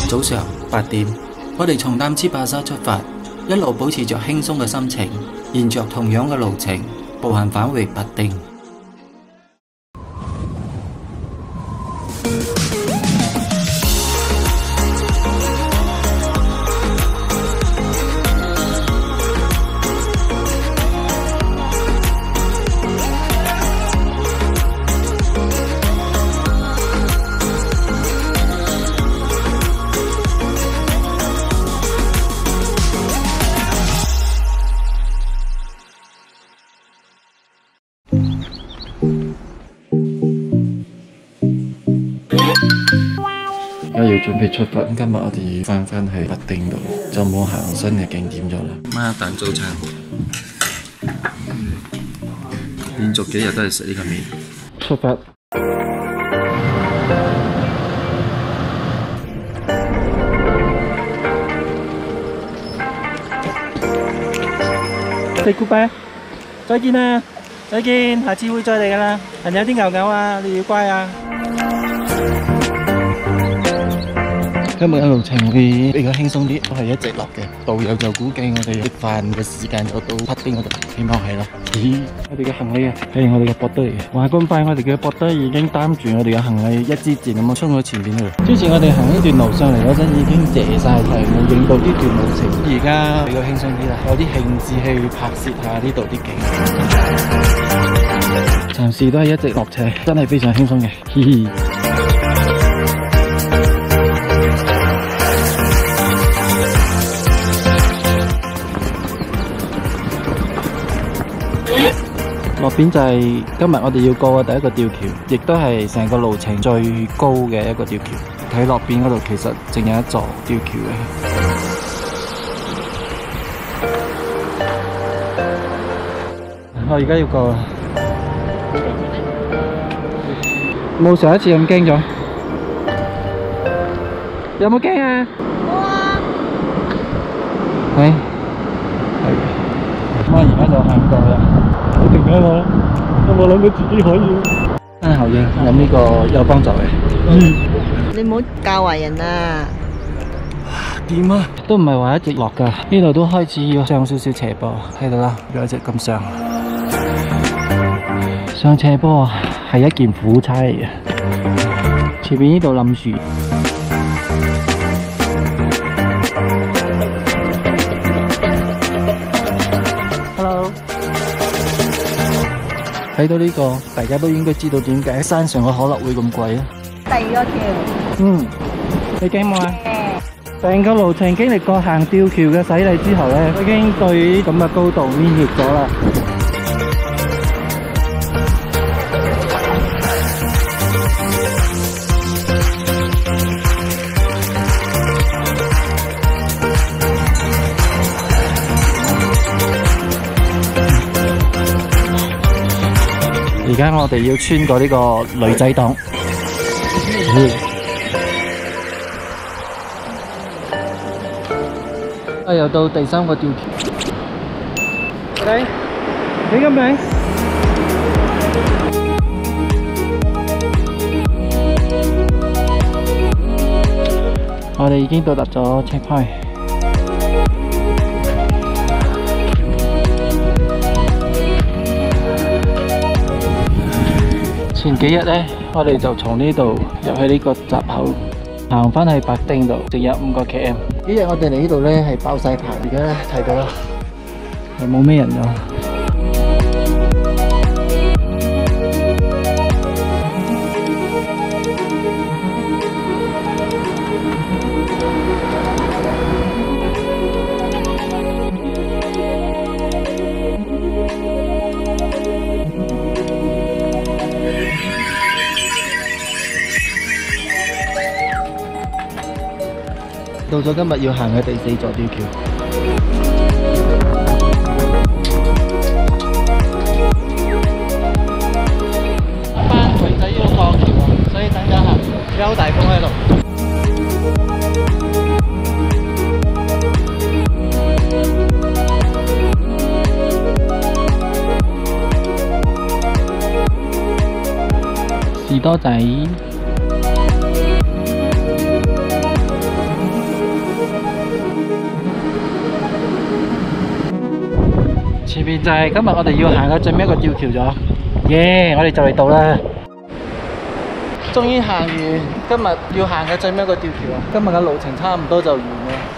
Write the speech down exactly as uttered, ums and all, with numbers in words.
早上八點，我哋從擔支巴沙出發，一路保持着輕鬆嘅心情，沿着同樣嘅路程步行返回白丁。 而家要準備出發，今日我哋要翻返去北丁度，就冇行新嘅景點咗啦。 孖蛋早餐，連續幾日都係食呢個麵。 出發。 Say goodbye， 再見啦，再見，下次會再嚟噶啦。人有啲牛牛啊，你要乖啊。 今日嘅路程會比較輕鬆啲，都係一直落嘅。導遊就估計我哋食飯嘅時間就到北丁嗰度，希望係啦。咦，我哋嘅行李啊，係我哋嘅膊堆嚟嘅。話咁快，我哋嘅膊堆已經擔住我哋嘅行李一支箭咁樣衝咗前面去。之前我哋行呢段路上嚟嗰陣已經謝晒，係冇影到呢段路程。而家比較輕鬆啲啦，有啲興致去拍攝下呢度啲景。暫時都係一直落斜，真係非常輕鬆嘅。嘻嘻。落邊就係今日我哋要過嘅第一個吊橋，亦都係成個路程最高嘅一個吊橋。睇落邊嗰度其實淨有一座吊橋嘅。我而家要過啦，冇上一次咁驚咗。有冇驚啊？冇啊。係。係。咁我而家就行過啦。我停緊我，我冇諗到自己可以。單後應飲呢個有幫助嘅。嗯。 你唔好教壞人啊！ 點啊？都唔係話一直落㗎，呢度都開始要上少少斜坡，睇到啦，有一直咁上。上斜坡啊，係一件苦差嚟嘅。前面呢度冧樹。Hello。睇到呢個，大家都應該知道點解山上嘅可樂會咁貴啊！ 第二個條。 嗯，你驚冇啊？成個路程經歷過行吊橋嘅洗禮之後咧，已經對咁嘅高度免疫咗啦。而家我哋要穿過呢個女仔檔。啊！又到第三個吊橋。嚟，你咁靚。我哋已經到達咗 checkpoint。前幾日呢，我哋就從呢度入去呢個閘口，行返去白丁度，淨有五個 km。呢日我哋嚟呢度呢係爆晒棚，而家睇到啦，係冇咩人㗎。到咗今日要行嘅第四座吊橋。班女仔要過橋啊，所以等陣行，有好大風喺度。士多仔。 面就係今日我哋要行嘅最尾一個吊橋咗。耶！我哋就嚟到啦，終於行完今日要行嘅最尾一個吊橋啊！今日嘅路程差唔多就完啦。